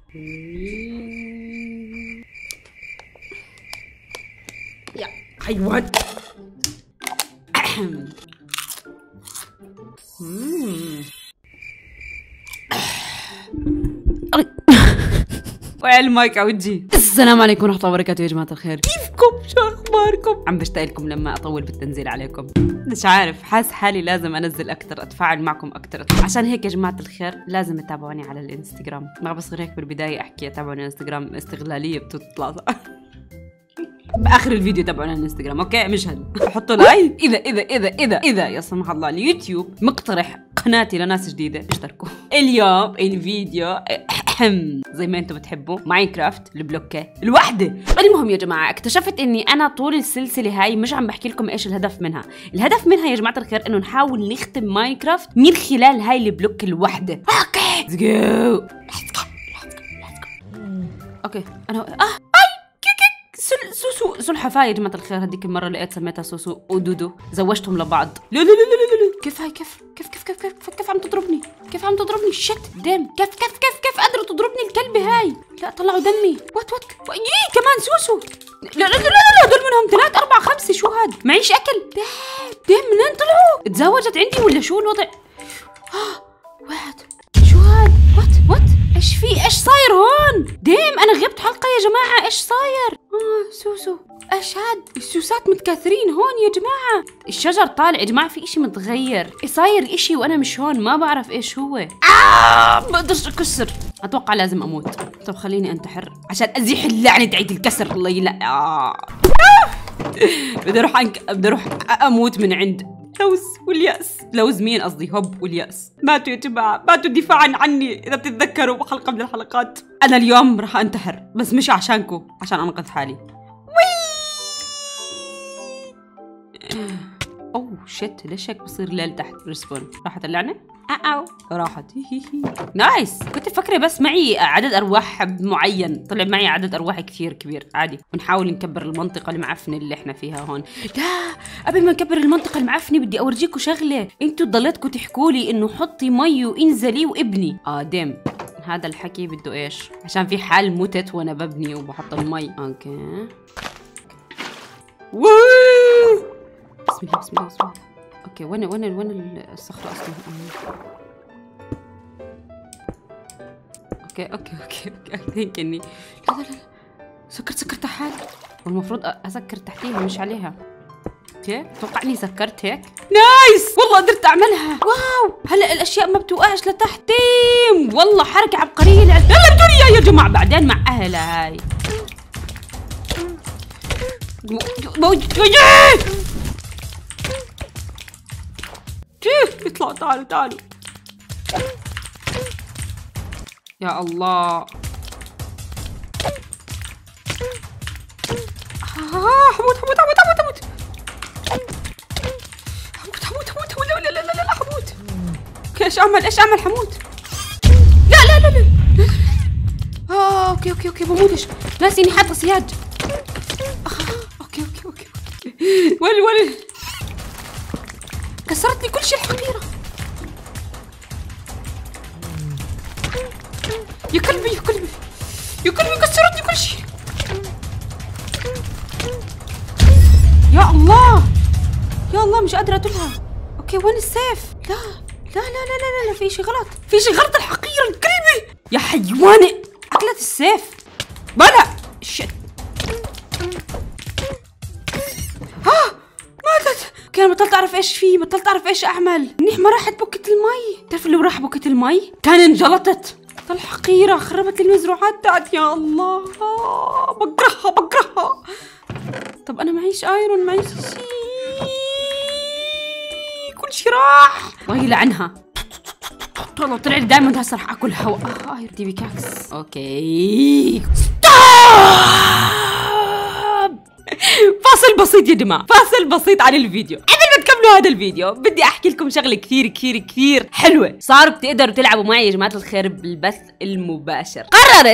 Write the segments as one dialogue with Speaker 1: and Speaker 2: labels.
Speaker 1: يا حيوان. وعلى المايك على وجهي. السلام عليكم ورحمة الله وبركاته يا جماعة الخير، كيفكم؟ شو أخباركم؟ عم بشتاق لكم لما أطول بالتنزيل عليكم، مش عارف، حاس حالي لازم أنزل أكثر، أتفاعل معكم أكثر، عشان هيك يا جماعة الخير لازم تتابعوني على الانستغرام. ما بصير هيك بالبداية أحكي تابعوني على الانستغرام استغلالية بتطلع باخر الفيديو تابعونا على الانستغرام، اوكي؟ مش هل حطوا لايك اذا يا سمح الله اليوتيوب مقترح قناتي لناس جديده اشتركوا. اليوم الفيديو زي ما انتم بتحبوا ماينكرافت البلوكه الوحده. المهم يا جماعه اكتشفت اني انا طول السلسله هاي مش عم بحكي لكم ايش الهدف منها. الهدف منها يا جماعه الخير انه نحاول نختم ماينكرافت من خلال هاي البلوكه الوحده. اوكي ليتس جو. اوكي انا سوسو سلحفاة يا جماعة الخير. هديك المرة لقيت سميتها سوسو ودودو، زوجتهم لبعض. لا لا لا لا لا كيف هاي؟ كيف عم تضربني؟ كيف عم تضربني؟ شت دم. كيف قادرة تضربني الكلبة هاي؟ لا طلعوا دمي. وات يي كمان سوسو. لا دول منهم 3 4 5. شو هاد؟ معيش اكل. دم منين طلعوا؟ تزوجت عندي ولا شو الوضع؟ واحد. شو هاد؟ وات ايش في؟ ايش صاير هون؟ ديم انا غبت حلقه يا جماعه، ايش صاير؟ سوسو ايش هاد؟ السوسات متكاثرين هون يا جماعه. الشجر طالع يا جماعه، في اشي متغير، صاير اشي وانا مش هون، ما بعرف ايش هو. ما بقدرش اكسر، اتوقع لازم اموت. طب خليني انتحر عشان ازيح اللعنه تاعت الكسر. الله لا بدي اروح اموت من عند لوز واليأس. لوز مين قصدي؟ هوب واليأس ماتوا يا جماعة، ماتوا دفاعا عني. إذا بتتذكروا بحلقة من الحلقات أنا اليوم راح أنتحر، بس مش عشانكم، عشان أنقذ حالي. أوه شت، ليش هيك بصير ليل تحت؟ ريسبون راحت اللعنة؟ راحت. نايس. كنت فكرة بس معي عدد أرواح معين، طلع معي عدد أرواح كثير كبير. عادي بنحاول نكبر المنطقة المعفنة اللي احنا فيها هون. لا قبل ما نكبر المنطقة المعفنة بدي أورجيكم شغلة. انتوا ضليتكم تحكوا لي إنه حطي مي وانزلي وابني. ديم هذا الحكي بده ايش؟ عشان في حال متت وانا ببني وبحط المي. اوكي بسم الله. اوكي وين الصخرة اصلا؟ اوكي ثينك اني لا سكرت حالي، والمفروض اسكر تحتيها مش عليها. اوكي اتوقع اني سكرت هيك. نايس والله قدرت اعملها. واو هلا الاشياء ما بتوقعش لتحت. والله حركة عبقرية. يلا بدوني اياه يا جماعة بعدين مع اهلها هاي. اطلعوا تعالوا يا الله. حموت لا حموت. ايش اعمل حموت؟ لا اوكي بموتش، ناسي اني حاطه سياج. اوكي وين كسرتني كل شيء الحقيرة. يا كلبي كسرتني كل شيء. يا الله مش قادرة أدلها. اوكي وين السيف؟ لا في شيء غلط الحقيرة الكلبة يا حيوانة أكلت السيف. بلا شت. ماتت. اوكي انا بطلت اعرف ايش اعمل. منيح ما راحت بوكة المي. تعرف لو راح بوكة المي كان انجلطت. الحقيرة خربت لي المزروعات تاعتي. يا الله بكرهها. طب انا معيش ايرون، معيش شيء، كل شيء راح. الله يلعنها. والله طلع لي دائما هسه راح اكل هواء. دي بيكاكس. اوكي فاصل بسيط يا جماعة، فاصل بسيط عن الفيديو. قبل ما تكملوا هذا الفيديو بدي احكي لكم شغلة كثير حلوة. صاروا بتقدروا تلعبوا معي يا جماعة الخير بالبث المباشر. قررت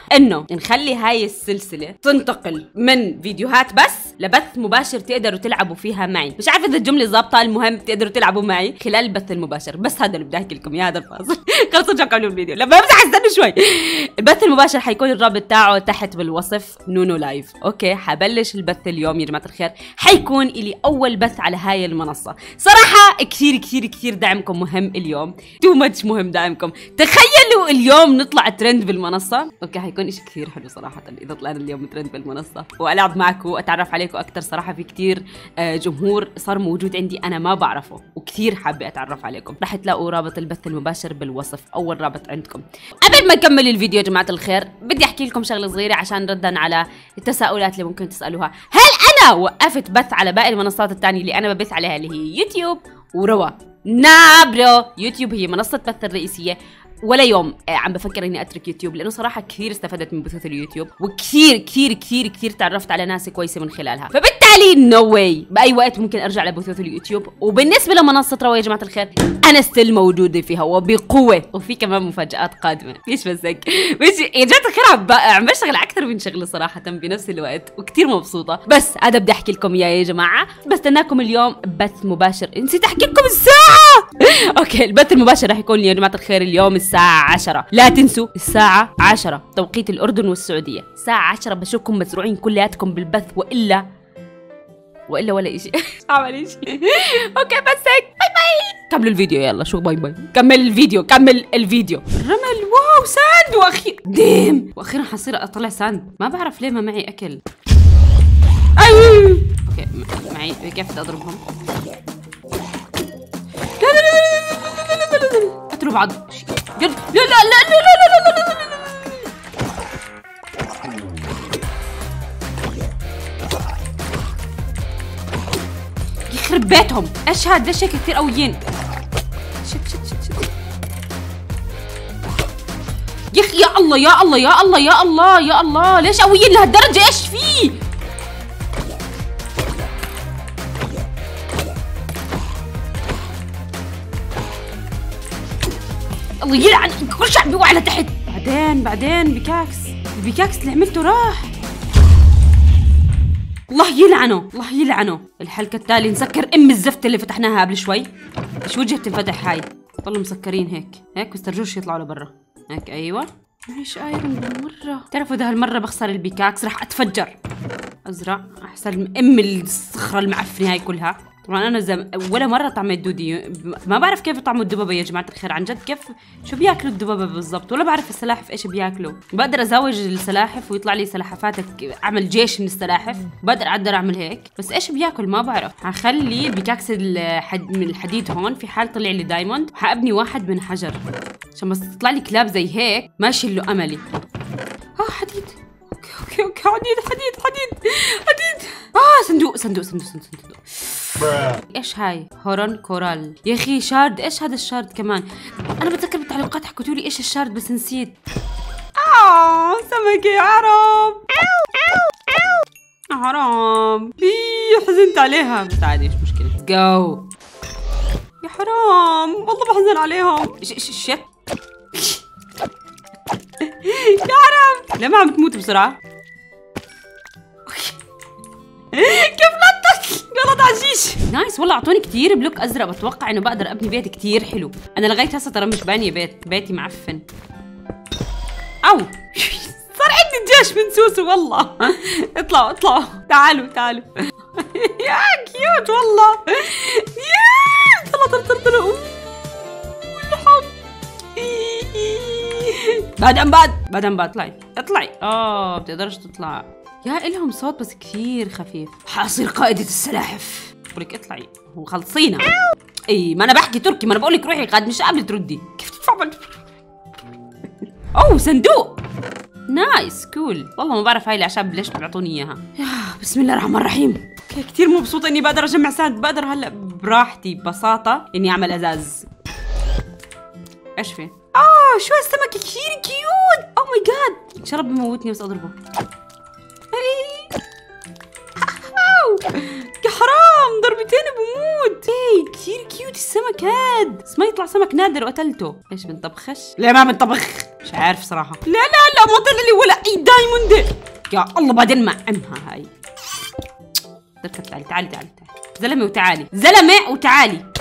Speaker 1: انه نخلي هاي السلسله تنتقل من فيديوهات بس لبث مباشر تقدروا تلعبوا فيها معي. مش عارفه اذا الجمله ظابطه، المهم تقدروا تلعبوا معي خلال البث المباشر. بس هذا اللي بدي احكي لكم اياه، هذا الفاصل. خلصوا رجعوا كملوا الفيديو. لما بمزح استنوا شوي. البث المباشر حيكون الرابط تاعه تحت بالوصف، نونو لايف. اوكي، حبلش البث اليوم يا جماعه الخير. حيكون لي اول بث على هاي المنصه. صراحه كثير كثير كثير دعمكم مهم اليوم، تو ماتش مهم دعمكم. تخيلوا اليوم نطلع ترند بالمنصه. اوكي، حيكون اشي كثير حلو صراحه اذا طلعنا اليوم ترند بالمنصه والعب معكم واتعرف عليكم اكثر. صراحه في كثير جمهور صار موجود عندي انا ما بعرفه وكثير حابه اتعرف عليكم. رح تلاقوا رابط البث المباشر بالوصف، اول رابط عندكم. قبل ما نكمل الفيديو يا جماعه الخير بدي احكي لكم شغله صغيره عشان ردا على التساؤلات اللي ممكن تسالوها. هل انا وقفت بث على باقي المنصات الثانيه اللي انا ببث عليها اللي هي يوتيوب وروا؟ نابرو، يوتيوب هي منصه بث الرئيسيه. ولا يوم عم بفكر اني اترك يوتيوب، لانه صراحه كثير استفدت من بثوث اليوتيوب وكثير كثير كثير كثير تعرفت على ناس كويسه من خلالها. فبالتالي نو واي باي وقت ممكن ارجع لبثوث اليوتيوب. وبالنسبه لمنصه روا يا جماعه الخير انا ستيل موجوده فيها وبقوه، وفي كمان مفاجات قادمه. مش بس هيك، مش يا جماعه الخير عم بشتغل على اكثر من شغله صراحه بنفس الوقت وكثير مبسوطه. بس هذا بدي احكي لكم اياه يا جماعه. بستناكم اليوم بث مباشر. نسيت احكي لكم الساعه. اوكي، البث المباشر رح يكون يا جماعه الخير اليوم الساعه 10. لا تنسوا الساعه 10 توقيت الاردن والسعوديه. الساعه 10 بشوفكم مسروعين كلياتكم بالبث، والا ولا شيء. عمل شيء. اوكي بس هيك، باي باي. كملوا الفيديو يلا. شو باي باي؟ كمل الفيديو. رمل. واو ساند. واخيرا حصير اطلع ساند. ما بعرف ليه ما معي اكل. اوكي معي. كيف بدي اضربهم؟ قتلوا بعض. لا لا لا لا لا لا لا. يخرب بيتهم. ايش هاد؟ ليش هيك كثير قويين؟ شت يا الله يا الله يا الله يا الله يا الله، ليش قويين لهالدرجة؟ ايش في؟ الله يلعن، كل شيء عم بيوقع لتحت. بعدين البيكاكس اللي عملته راح. الله يلعنه. الحلقة التالية نسكر الزفت اللي فتحناها قبل شوي. ايش وجه تنفتح هاي؟ والله مسكرين هيك بس ترجوش يطلعوا لبرا. هيك ايوه. معيش ايرون بالمرة. تعرفوا اذا هالمرة بخسر البيكاكس رح اتفجر. ازرع احسن الصخرة المعفنة هاي كلها. طبعا انا ولا مره طعمت دودي، ما بعرف كيف طعموا الدببه يا جماعه الخير. عن جد كيف شو بياكلوا الدببه بالضبط؟ ولا بعرف السلاحف ايش بياكلوا. بقدر ازوج السلاحف ويطلع لي سلاحفاتك، اعمل جيش من السلاحف. بقدر اعمل هيك، بس ايش بياكل ما بعرف. حخلي البيكاكس من الحديد هون في حال طلع لي دايموند. حابني واحد من حجر عشان بس تطلع لي كلاب زي هيك ماشي له املي. حديد. اوكي حديد. صندوق. ايش هاي؟ هورن كورال. يا اخي شارد. ايش هذا الشارد كمان؟ انا بتذكر بالتعليقات حكوا لي ايش الشارد بس نسيت. سمكة. حرام. حزنت عليها بس عادي مش مشكلة. جو. يا حرام والله بحزن عليهم. شت. يا حرام. ليه ما عم تموت بسرعة؟ كيف نطت؟ غلط عشيش. نايس والله. اعطوني كثير بلوك ازرق. بتوقع انه بقدر ابني بيت كثير حلو. انا لغايه هسه ترى مش بانيه بيتي معفن. صار عندي جيش من سوسو والله. اطلعوا تعالوا. يا كيوت والله. يا طلع. بعدين اطلعي. بتقدرش تطلع. يا إلهم صوت بس كثير خفيف. حاصير قائدة السلاحف. بقولك اطلعي وخلصينا. اي ما انا بحكي تركي، ما انا بقولك روحي قاد مش قابله تردي. كيف تدفع صندوق. نايس كول. والله ما بعرف هاي الاعشاب ليش بيعطوني اياها. بسم الله الرحمن الرحيم. كثير مبسوطة اني بقدر اجمع ساند. بقدر هلا براحتي ببساطة اني اعمل ازاز. ايش في؟ شو هالسمك كثير كيوت. او ماي جاد. ان شاء الله بموتني بس اضربه. يا حرام ضربتين بموت. كثير كيوت السمك هاد. بس ما يطلع سمك نادر وقتلته. ايش بنطبخش؟ لا ما بنطبخ. مش عارف صراحه. لا لا لا ما طلع لي ولا اي دايموند يا الله. بعدين معمها هاي. تعالي تعالي تعالي زلمه وتعالي زلمه وتعالي.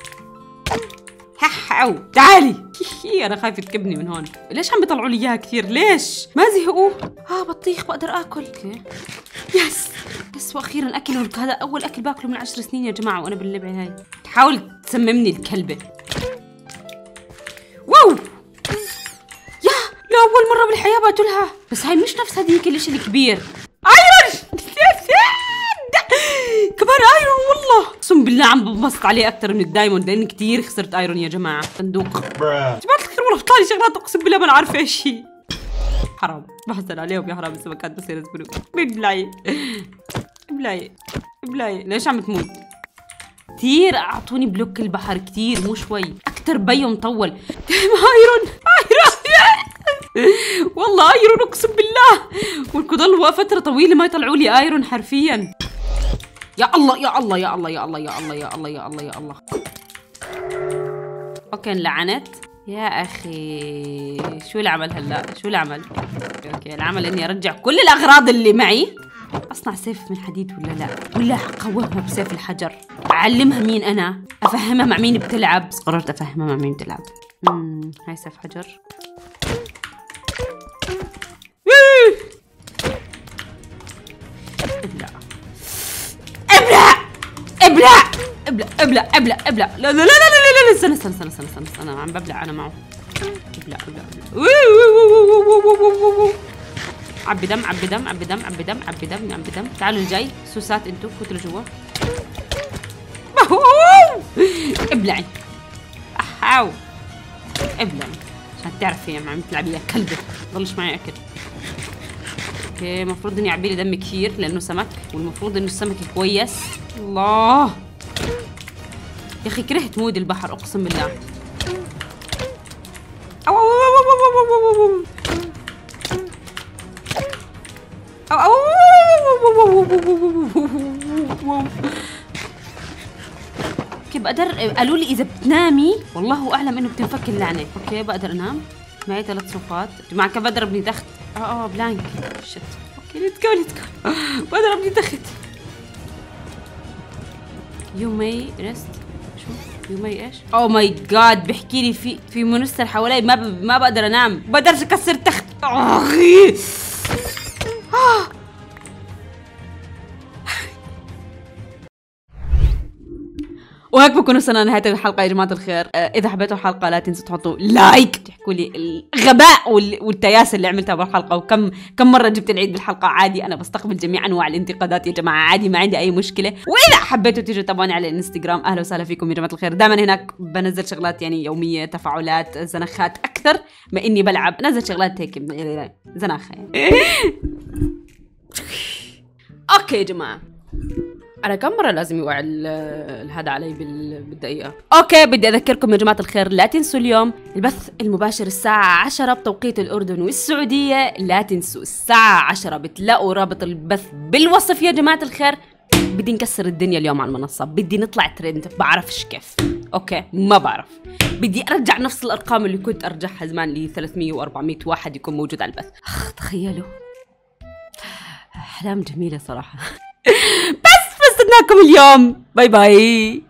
Speaker 1: او تعالي. انا خايفه تكبني من هون. ليش عم بيطلعوا لي اياها كثير؟ ليش ما زهقوا؟ بطيخ بقدر اكل. اوكي يس واخيرا اكل. هذا اول اكل باكله من 10 سنين يا جماعه وانا باللعبه هاي. تحاول تسممني الكلبه. واو يا لاول مره بالحياه بقتلها. بس هاي مش نفس هذيك الاشي الكبير. ايرون كمان ايرون والله. اقسم بالله عم بنبسط عليه اكثر من الدايموند لاني كثير خسرت ايرون يا جماعه. صندوق جماعه الخير والله بطلع لي شغلات اقسم بالله ما انا عارفه ايش هي. حرام بحزن عليهم يا حرام السمكات بس ينزلوا. بلاي بلاي بلاي ليش عم تموت؟ كثير اعطوني بلوك البحر كثير مو شوي اكثر. بيو مطول. ايرون والله ايرون اقسم بالله. ولكم ضلوا فتره طويله ما يطلعوا لي ايرون حرفيا. يا الله يا الله يا الله يا الله يا الله يا الله يا الله يا الله. اوكي انلعنت يا اخي. شو العمل هلا؟ شو العمل؟ اوكي العمل اني ارجع كل الاغراض اللي معي. اصنع سيف من حديد ولا لا؟ ولا اقومها بسيف الحجر؟ اعلمها مين انا؟ افهمها مع مين بتلعب؟ بس قررت افهمها مع مين بتلعب. هاي سيف حجر. ابلع ابلع ابلع ابلع ابلع. لا لا لا لا لا استنى استنى استنى استنى استنى عم ببلع انا معه. ابلع ابلع عبي دم عبي دم عبي دم عبي دم عبي دم عبي دم. تعالوا الجاي سوسات انتوا فوتوا لجوا. ابلعي احاو ابلعي عشان تعرفي عم تلعبي يا كلبه. ضلش معي اكل. اوكي المفروض اني اعبي لي دم كثير لانه سمك والمفروض انه السمك كويس. الله يا اخي كرهت مود البحر اقسم بالله. اوكي بقدر. قالوا لي اذا بتنامي والله اعلم انه بتنفك اللعنه. اوكي بقدر انام. معي 3 صفات جماعه. كيف بقدر ابني تخت؟ بلانك شت. اوكي ليتس جو ليتس جو. بقدر ابني تخت. يو ماي ريست. شو يو ماي ايش؟ او ماي جاد بيحكي لي في مونستر حوالي. ما بقدر انام. بقدرش اكسر تخت. اخي وهيك بكون وصلنا لنهاية الحلقة يا جماعة الخير. إذا حبيتوا الحلقة لا تنسوا تحطوا لايك. تحكوا لي الغباء والتياسة اللي عملتها بالحلقة وكم مرة جبت العيد بالحلقة. عادي أنا بستقبل جميع أنواع الانتقادات يا جماعة. عادي ما عندي أي مشكلة. وإذا حبيتوا تيجوا تابعوني على الانستغرام أهلا وسهلا فيكم يا جماعة الخير. دائما هناك بنزل شغلات يعني يومية تفاعلات زنخات أكثر ما إني بلعب. نزل شغلات هيك زناخة يعني. أوكي يا جماعة أنا كم مرة لازم يوقع هذا علي بالدقيقة. أوكي بدي أذكركم يا جماعة الخير لا تنسوا اليوم البث المباشر الساعة 10 بتوقيت الأردن والسعودية. لا تنسوا الساعة 10 بتلاقوا رابط البث بالوصف يا جماعة الخير. بدي نكسر الدنيا اليوم على المنصة. بدي نطلع ترند. بعرفش كيف. أوكي ما بعرف. بدي أرجع نفس الأرقام اللي كنت أرجعها زمان لي 300 و400 واحد يكون موجود على البث. تخيلوا أحلام جميلة صراحة. بس استناكم اليوم. باي باي.